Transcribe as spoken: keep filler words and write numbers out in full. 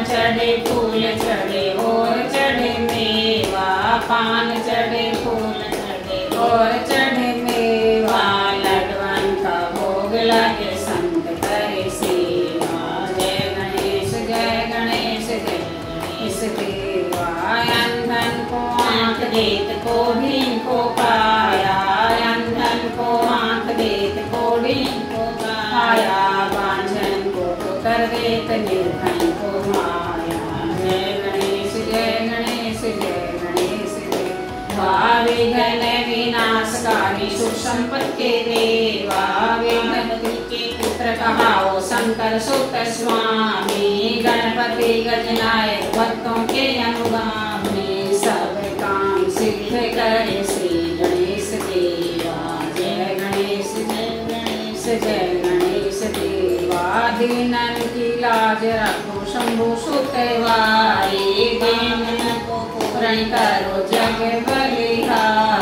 चढ़े फूल चढ़े और चढ़े मेवा, पान चढ़े फूल चढ़े और चढ़े मेवा, लड्डुअन का भोग लगे संत करे सेवा। जय गणेश जय गणेश जय गणेश देवा। अंधन को आँख देत को भीम को पाया, अंधन को आँख देत को भीम को पाया, बांझन को पुत्र देत निर्धन को माया। जय गणेश जय गणेश जय गणेश जय। विघ्न विनाशकारी सुख संपत्ति देवा, विघ्नपति के पुत्र कहाओ शंकर सुत स्वामी, गणपति गजनायक भक्तों के अनुगामी, सब काम सिद्ध करे श्री गणेश देवा। जय गणेश जय गणेश जय गणेश देवा। दीनन की लाज रखो शंभु सुतवाई, दीनन को पूर्ण करो जग बलिहारी।